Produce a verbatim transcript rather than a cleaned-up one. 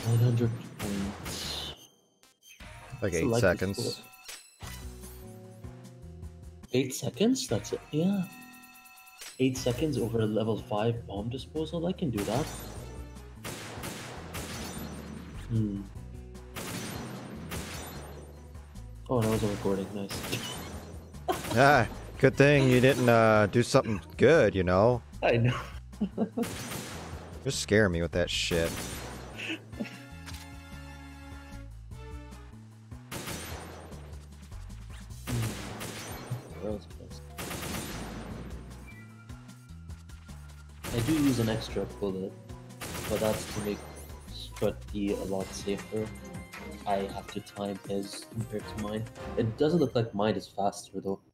nine hundred points. Like What's the eight likely seconds. score? Eight seconds? That's it. Yeah. Eight seconds over a level five bomb disposal. I can do that. Hmm. Oh, that was a recording. Nice. Ah, good thing you didn't uh, do something good, you know? I know. You're scaring me with that shit. I do use an extra bullet, but that's to make Strutty a lot safer. I have to time his compared to mine. It doesn't look like mine is faster though.